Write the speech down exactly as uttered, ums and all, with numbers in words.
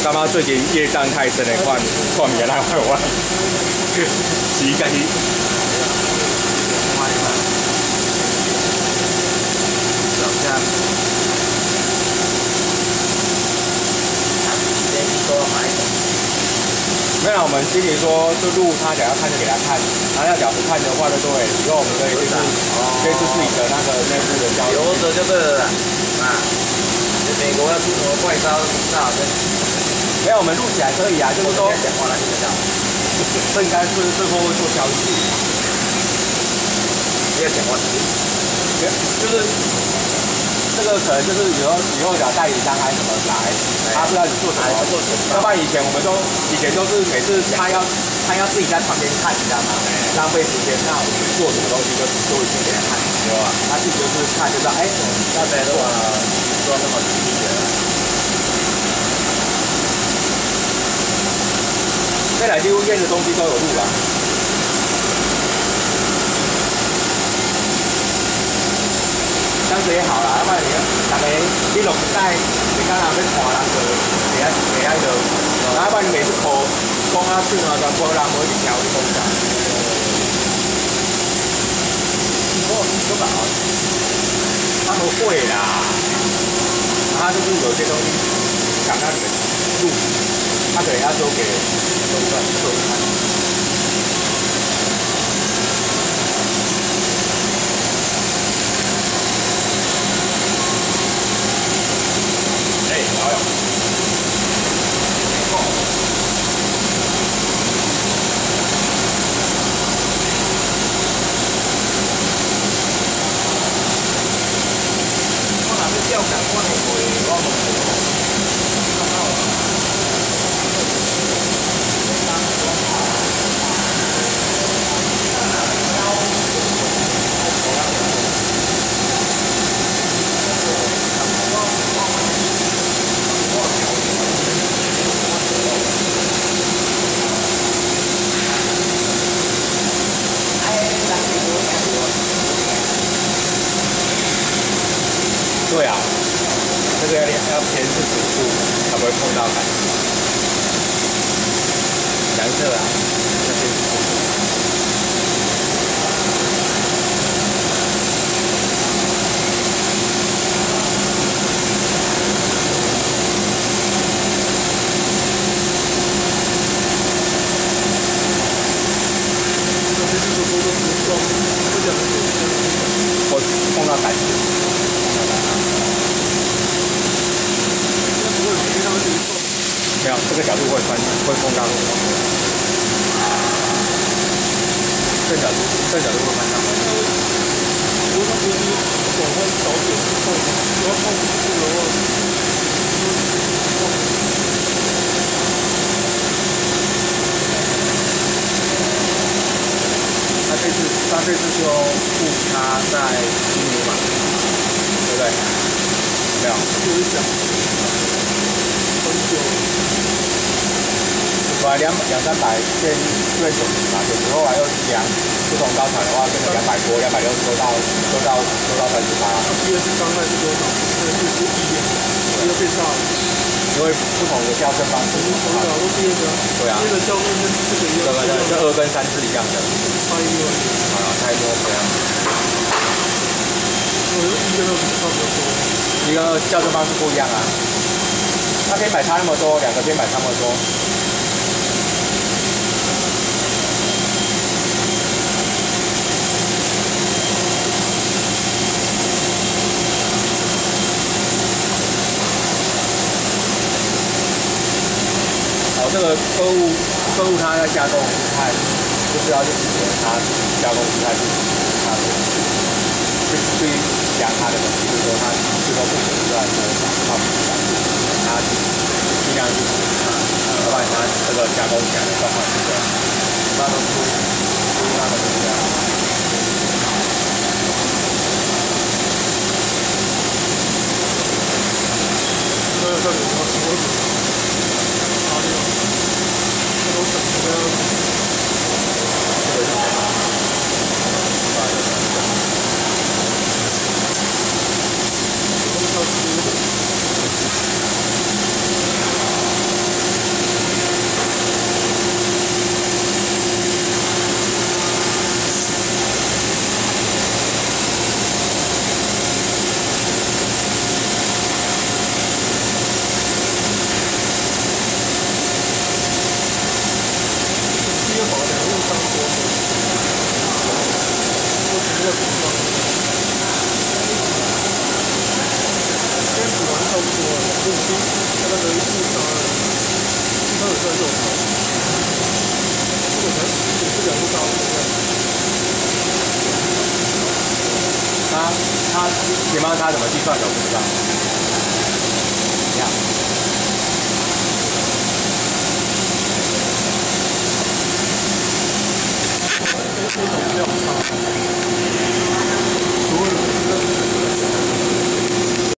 感觉最近业障太深的款款面来台湾，是家己。 小象。多买。 没有，我们经理说，就录他想要看就给他看，他要讲不看的话，就对，以后我们可以就是可以是自己的那个内部的交流。 留着就对了啦，啊，美国要出什么怪招，那好像没有，我们录起来可以啊，就是说讲话来听得到。 这应该是最后会做消息。 不要讲话， 就是这个可能就是以后以后找代理商还是什么来，他不知道你做什么，要不然以前我们都以前都是每次他要他要自己在旁边看，你知道吗？浪费时间，那我们做什么东西就做一次给他看，对吧？他自己就是看就知道，哎，要谁做做那么仔细的。未来几乎验的东西都有录了。这样子也好啦，要不然你大家你落在你刚才要看人就袂爱袂爱落，然后要不然你每次口讲啊顺啊，全部人无一条你讲啥？我不搞，他们会啦，他就是有些东西想让你们录，他可能要收给收看收看。 要赶快回，我对啊，这个要要偏是主副，才不会碰到感情。蓝色啊，这边是主副。我碰到感情。没有，这个角度会穿，会碰到。这角度，这角度会穿到。 如果他不是转换导点后，只要放不住的话， 他这次，他这次就布他在新竹嘛，对不对？没有， 就是讲很久。 本来两两三百先最九十嘛，九十后来又量不同高产的话，变成两百多，两百六收到收到收到三十八。 那第二次伤害是多少？这是是一点，第二变大了。 因为不同的校正方式， 从小都第二个， 对啊， 第二个教练跟这个一样， 对对，这二跟三是一样的， 差一点。 啊，差不多这样。 我觉得一跟二差不多。 一跟二校正方式不一样啊，那偏摆差那么多，两个偏摆差那么多。这个客户客户他在加工姿态，就是要去体验他加工姿态是他的，去去量他的东西，就是说他最后不可能在多少，他不知道，他尽量去啊，要不然他这个加工起来的状况是这样，那都出出那个不一样。 那要看你什么情况。都省这个， 这个是什么？ 都超级。 五七，那个一四三，它有在右头，这个才也是两个高度的。 它它前方它怎么计算的？我不知道。这样。 这种比较差。